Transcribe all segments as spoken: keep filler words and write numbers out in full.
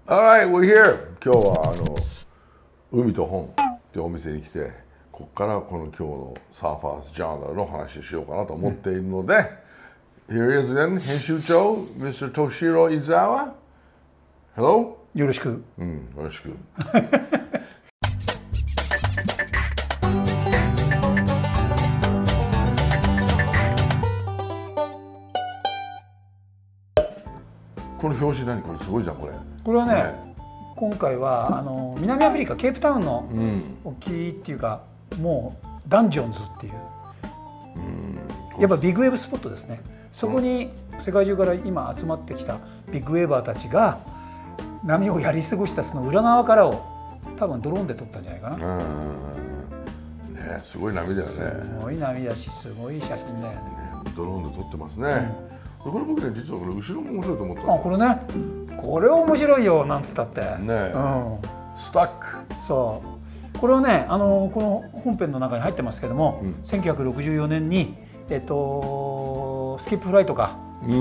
Alright, we're here! 今日はあの海と本ってお店に来て、ここからこの今日のサーファーズジャーナルの話をしようかなと思っているので、Here is then 編集長 ミスター Toshiro Izawa. Hello? よろしく。 うん、よろしく。この表紙何これすごいじゃんこれ。 これはね、ね今回はあの南アフリカケープタウンの沖っていうか、うん、もうダンジョンズっていう、うん、やっぱビッグウェーブスポットですね。そこに世界中から今集まってきたビッグウェーバーたちが波をやり過ごしたその裏側からを多分ドローンで撮ったんじゃないかな。うんね、すごい波だよね。 すごい波だしすごい写真だよね。ねドローンで撮ってますね。うんこれ僕ね実はこれ後ろも面白いと思った。 あこれねこれ面白いよなんつったってね、 うん、スタックそうこれはねあのこの本編の中に入ってますけども、うん、せんきゅうひゃくろくじゅうよねんにえっとスキップフライとか、うん、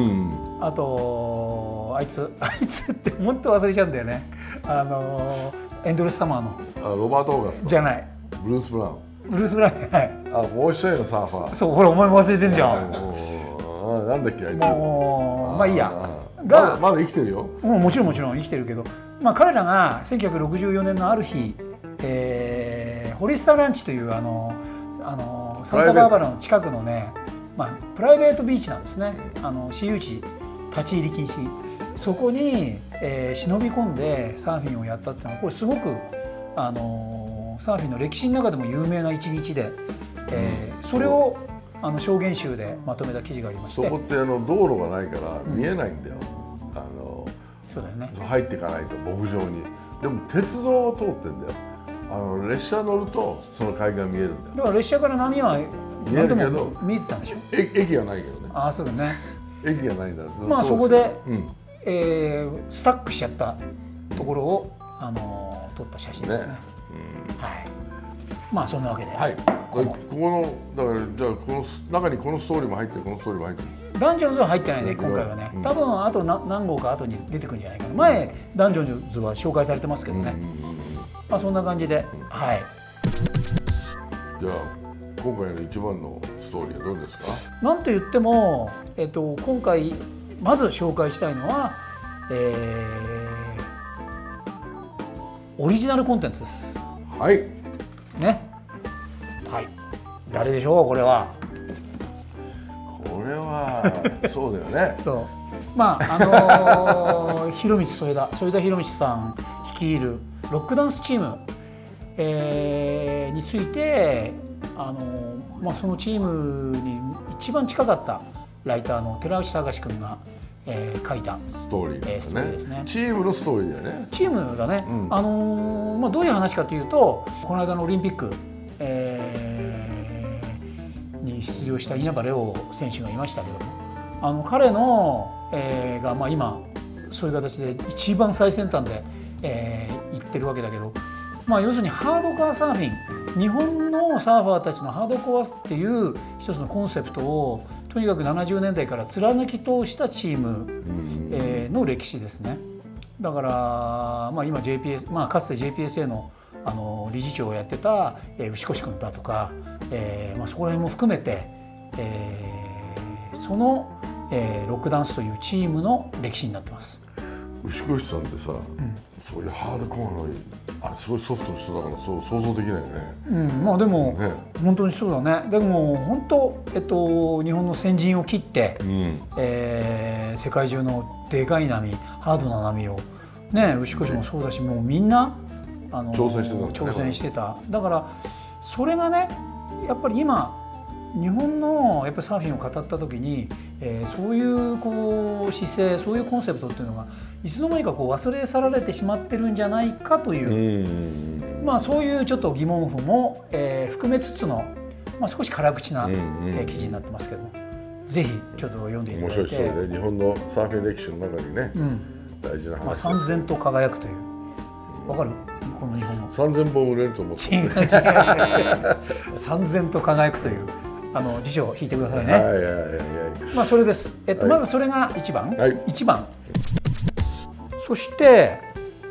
あとあいつあいつってもっと忘れちゃうんだよねあのエンドレスサマーのあロバート・オーガストじゃないブルース・ブラウンブルース・ブラウンはいあもう一人のサーファーそうほらお前も忘れてんじゃんなんだっけあいつもうまあいいやがまだ、まだ生きてるよもうもちろんもちろん生きてるけど、まあ、彼らがせんきゅうひゃくろくじゅうよねんのある日、えー、ホリスターランチというあのあのサンタバーバラの近くのね、まあ、プライベートビーチなんですねあの私有地立ち入り禁止そこに、えー、忍び込んでサーフィンをやったっていうのはこれすごくあのサーフィンの歴史の中でも有名な一日で、えー、それをあの証言集でまとめた記事がありましてそこってあの道路がないから見えないんだよ、うん、あのそうだよね入っていかないと牧場にでも鉄道を通ってんだよあの列車乗るとその海岸見えるんだよだから列車から波は見えるけど見えてたんでしょ駅はないけどねああそうだね駅がないんだまあそこで、うんえー、スタックしちゃったところを、あの撮った写真ですね、ねうん、はいまあそんなわけで、はい、 ここのだからじゃあこの中にこのストーリーも入ってるこのストーリーも入ってるダンジョンズは入ってないね今回はね、うん、多分あと何号か後に出てくるんじゃないかな前ダンジョンズは紹介されてますけどね、うんうんうん、まあそんな感じで、うん、はいじゃあ今回の一番のストーリーはどうですかなんと言っても、えっと、今回まず紹介したいのは、えー、オリジナルコンテンツですはいね、はい。誰でしょうこれは。 これはそうだよね。 そう。まああのー、広道添田添田広道さん率いるロックダンスチーム、えー、についてあのー、まあそのチームに一番近かったライターの寺内隆君が。えー、書いたストーリーですね。 えー、ですね。 チームのストーリーだよね。 チームだね。うん、あのー、まあどういう話かというと、この間のオリンピック、えー、に出場した稲葉レオ選手がいましたけども、あの彼の、えー、がまあ今そういう形で一番最先端で、えー、行ってるわけだけど、まあ要するにハードコアサーフィン、日本のサーファーたちのハードコアっていう一つのコンセプトをとにかくななじゅうねんだいから貫き通したチーム、えー、の歴史ですね。だから、まあ、今 ジェイピーエス、まあ、かつて ジェイピーエスエー の, あの理事長をやってた、えー、牛越君だとか、えーまあ、そこら辺も含めて、えー、その、えー、ロックダンスというチームの歴史になってます。 牛越さんってさ、うん、そういうハードコアのあすごいソフトの人だからそう想像できないよね。 うん、まあでも、ね、本当にそうだね。でも本当えっと日本の先陣を切って、うんえー、世界中のでかい波、ハードな波をね牛越もそうだし、もうみんなあの挑戦してた、ね、 挑戦してた。だからそれがねやっぱり今日本のやっぱりサーフィンを語った時に、えー、そういうこう姿勢そういうコンセプトっていうのがいつの間にかこう忘れ去られてしまってるんじゃないかという、まあ、そういうちょっと疑問符も、えー、含めつつの、まあ、少し辛口な、えー、記事になってますけども、ぜひちょっと読んでいただいて。 面白いそうで、日本のサーフィン歴史の中にね、うん、大事な話、 まあ、三千と輝くというわかるこの日本の三千本売れると思って、 違う違う三千と輝くというあの辞書を引いてくださいね。はいはいはいはい。まあそれです。えっと、はい、まずそれが一番、はい、一番。そして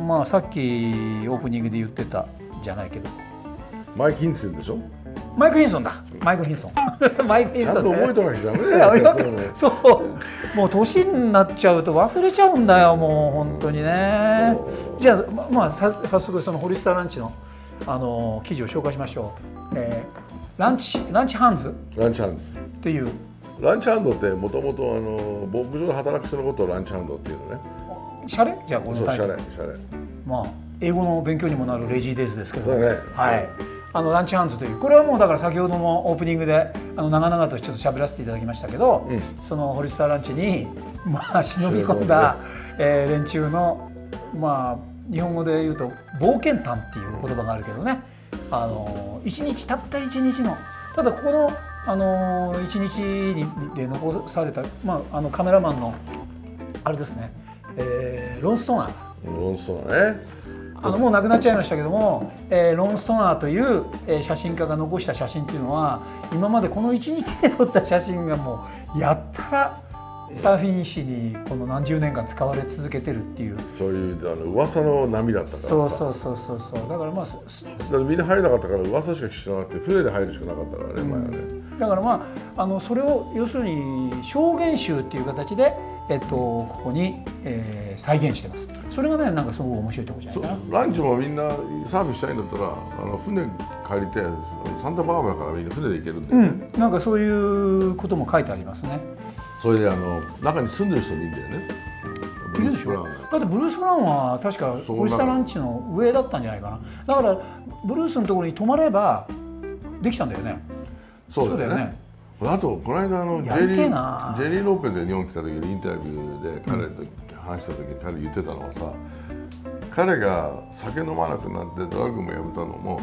まあさっきオープニングで言ってたじゃないけどマイク・ヒンソンでしょ。 マイク・ヒンソンだマイク・ヒンソンマイク・ヒンソン、ね、 ちゃんと覚えてなきゃダメだよ。 そうもう年になっちゃうと忘れちゃうんだよもう本当にね。じゃあままあさ早速そのホリスターランチのあの記事を紹介しましょう。えー、ランチランチハンズランチハンズっていうランチハンドってもともと牧場で働く人のことをランチハンドっていうのね。 シャレじゃあこのタイトル。 そうシャレシャレ。 まあ英語の勉強にもなるレジーデイズですけど、 そうね。 はい。あのランチハンズというこれはもうだから先ほどもオープニングであの長々とちょっと喋らせていただきましたけど、うん、そのホリスターランチにまあ忍び込んだ、えー、連中のまあ日本語で言うと冒険譚っていう言葉があるけどね、あの一日たった一日のただここのあの一日にで残されたまああのカメラマンのあれですね、えー、ロン・ストナー。 ロン・ストナーね。 あのもう亡くなっちゃいましたけども、えー、ロン・ストナーという、えー、写真家が残した写真っていうのは今までこのいちにちで撮った写真がもうやったらサーフィン誌にこの何十年間使われ続けてるっていうそういうあの噂の波だったからさ。 そうそうそうそうそうだからまあだみんな入れなかったから噂しか知らなくて船で入るしかなかったからね、うん、前はね。 だからまああのそれを要するに証言集っていう形でえっと、ここに、えー、再現してます。それがねなんかすごく面白いところじゃないかな。 ランチもみんなサーフィンしたいんだったらあの船借りてサンタバーバラからみんな船で行けるんで、ね、 うん、なんかそういうことも書いてありますね。 それであの中に住んでる人もいるんだよね。 いるでしょ。だってブルース・ブラウンは確かホリスターランチの上だったんじゃないかな。だからブルースのところに泊まればできたんだよね。 そうだよね。あとこの間あのジェリー・ジェリー・ローペゼ日本来た時にインタビューで彼と話した時に彼言ってたのはさ、彼が酒飲まなくなってドラッグもやめたのも、うん、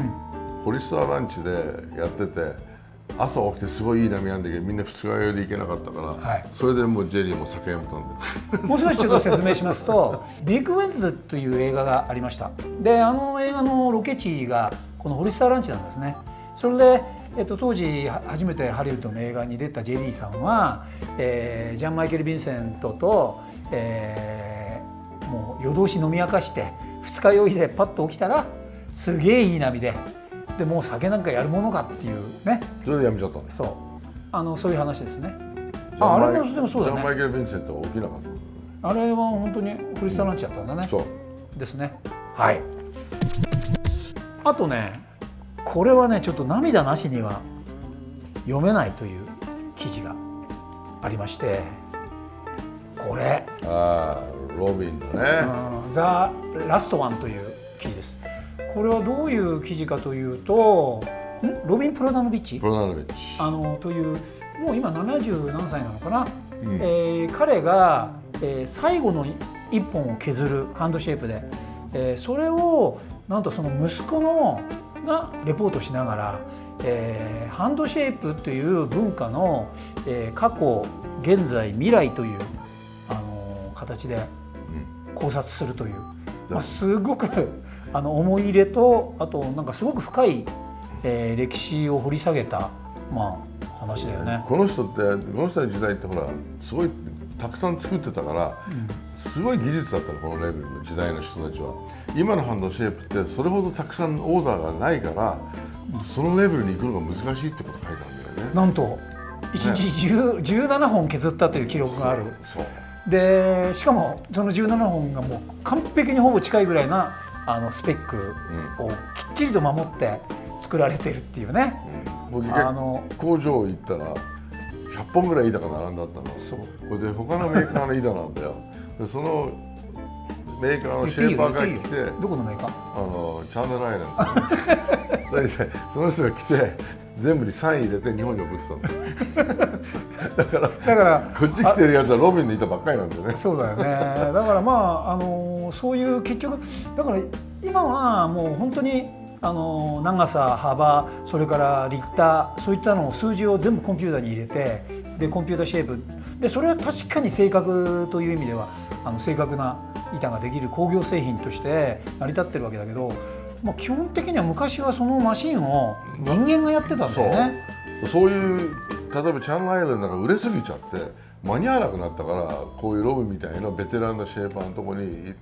ホリスターランチでやってて朝起きてすごいいい波なんだけどみんな二日酔いで行けなかったから、はい、それでもうジェリーも酒やめたんでもう少しちょっと説明しますとビッグ・ウェンズデーという映画がありました。であの映画のロケ地がこのホリスターランチなんですね。それでえっと、当時初めてハリウッドの映画に出たジェリーさんは、えー、ジャンマイケル・ヴィンセントと、えー、もう夜通し飲み明かして二日酔いでパッと起きたらすげえいい波ででもう酒なんかやるものかっていうね。 それでやめちゃったんです。 そうあのそういう話ですね。ああれもでもそうだね。 ジャンマイケル・ヴィンセントは起きなかった。 あれは本当にホリスターランチだったんだね。 そうですね。はい。あとね。これはねちょっと涙なしには読めないという記事がありましてこれああロビンのね 「ザ・ラストワン」という記事です。これはどういう記事かというとんロビン・プロダノビッチプロダノビッチあのというもう今ななじゅう何歳なのかな、うん、えー、彼が、えー、最後の一本を削るハンドシェイプで、えー、それをなんとその息子のがレポートしながら、えー、ハンドシェイプという文化の、えー、過去現在未来という、あのー、形で考察するという、うんまあ、すごくあの思い入れとあとなんかすごく深い、えー、歴史を掘り下げた、まあ、話だよね。 この人ってこの人の時代ってほらすごいたくさん作ってたから、うん、すごい技術だったのこのレベルの時代の人たちは。今のハンドシェイプってそれほどたくさんオーダーがないから、うん、そのレベルに行くのが難しいってこと書いてあるんだよね。なんといちにちじゅうななほん削ったという記録がある。そうそうでしかもそのじゅうななほんがもう完璧にほぼ近いぐらいなあのスペックをきっちりと守って作られてるっていうね。 うん、あの工場行ったらひゃっぽんぐらい板が並んだったの。そうこれで他のメーカーの板なんだよ。でそのメーカーのシェーパーが来てどこのメーカーあのチャンネルアイランドそれでその人が来て全部にサイン入れて日本に送ってたんだよだからだからこっち来てるやつはロビンの板ばっかりなんだよね。 そうだよね。だからまああのそういう結局だから今はもう本当にあの長さ幅それからリッターそういったのを数字を全部コンピューターに入れてでコンピューターシェイプでそれは確かに正確という意味ではあの正確な板ができる工業製品として成り立ってるわけだけど、まあ、基本的には昔はそのマシンを人間がやってたんだよね。 そう、そういう例えばチャンネルアイランドなんか売れすぎちゃって間に合わなくなったからこういうロブみたいなベテランのシェーパーのところに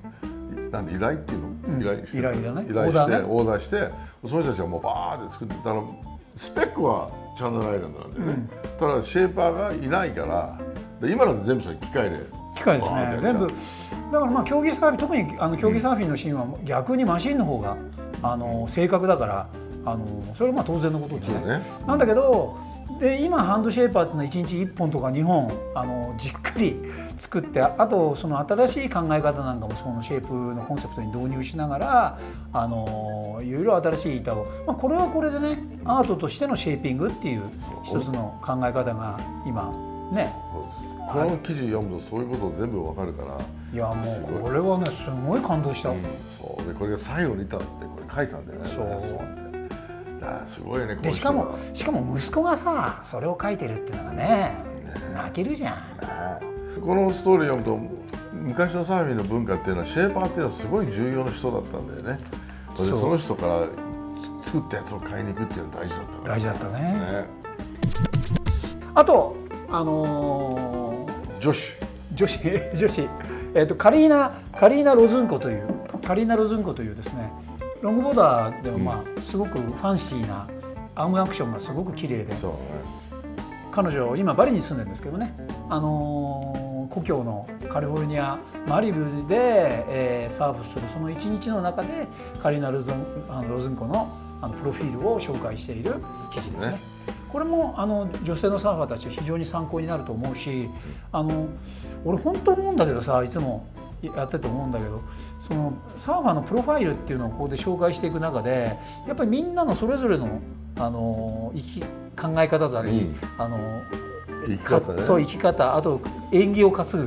なんで依頼っていうの、 うん、 依頼して依頼だね依頼してオーダーねオーダーしてその人たちがもうバーって作ってたらスペックはチャンネルアイランドなんでね、うん、ただシェーパーがいないからで今なんて全部それ機械で機械ですね全部だからまあ競技サーフィン特にあの競技サーフィンのシーンは逆にマシンの方があの正確だからあのそれはまあ当然のことですね。ねなんだけどで今ハンドシェーパーっていうのはいちにちいっぽんとかにほんあのじっくり作ってあとその新しい考え方なんかもそのシェイプのコンセプトに導入しながらあのいろいろ新しい板を、まあ、これはこれでねアートとしてのシェイピングっていう一つの考え方が今ねこの記事読むとそういうこと全部わかるからいやもうこれはねすごい感動した、うん、 そうでこれが最後にいたってこれ書いたんだよねそうすごいねでしかもしかも息子がさそれを書いてるっていうのがねね泣けるじゃん、ね、 このストーリー読むと昔のサーフィンの文化っていうのはシェーパーっていうのはすごい重要な人だったんだよねそれでその人から作ったやつを買いに行くっていうのは大事だったから大事だったね、 ね、 あとあのー、女子女子女子、えーと、カリーナカリーナ・ロズンコというカリーナ・ロズンコというですねロングボーダーでもまあすごくファンシーなアームアクションがすごく綺麗で、そうね、彼女今バリに住んでるんですけどね、あのー、故郷のカリフォルニアマリブで、えー、サーフするその一日の中でカリーナ・ロズン、あのロズンコの、あのプロフィールを紹介している記事ですね。これもあの女性のサーファーたち非常に参考になると思うし、あの俺本当思うんだけどさいつもやってて思うんだけどそのサーファーのプロファイルっていうのをここで紹介していく中でやっぱりみんなのそれぞれの、あの生き考え方だり、うん、あの生き方ね、 そう生き方あと縁起を担ぐ、うん、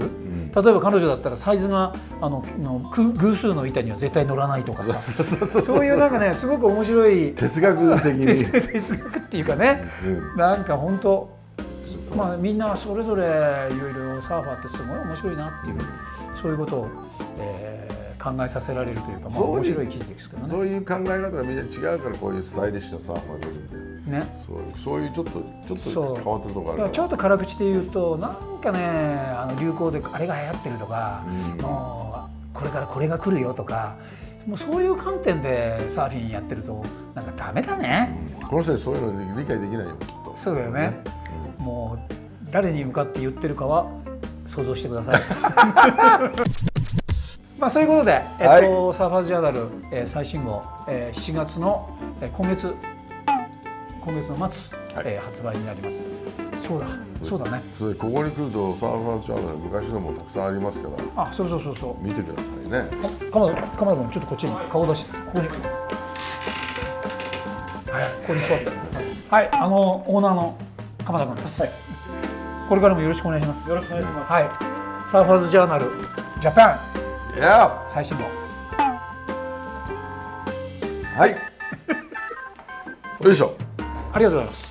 例えば彼女だったらサイズがあのの偶数の板には絶対乗らないとかさそういうなんかねすごく面白い哲学的に哲学っていうかね、うん、なんか本当まあみんなそれぞれいろいろサーファーってすごい面白いなっていう、そういうことを、えー、考えさせられるというか、まあ、面白い記事ですけどね。 そういう考え方がみんな違うからこういうスタイリッシュなサーファーがいるんで、ね、そうそういうちょっとちょっと変わってるところあるから、 ちょっと辛口で言うとなんかねあの流行であれが流行ってるとか、うん、もうこれからこれが来るよとかもうそういう観点でサーフィンやってるとなんかダメだね、 うん、この人にそういうの理解できないよきっと。 そうだよね、うん、もう誰に向かって言ってるかは想像してくださいまあそういうことで、えっとはい、サーファーズジャーナル、えー、最新号、えー、しちがつの、えー、今月今月の末、はいえー、発売になります。そうだそうだね。 それここに来るとサーファーズジャーナル昔のもたくさんありますから、 あそうそうそうそう見てくださいね。 鎌田鎌田君ちょっとこっちに顔出してここにはいここに座ってはい、あのオーナーの鎌田君です。はい、これからもよろしくお願いします。 よろしくお願いします。 はい、サーファーズジャーナルジャパン、 yeah. 最新号。 はい。よいしょ。 ありがとうございます。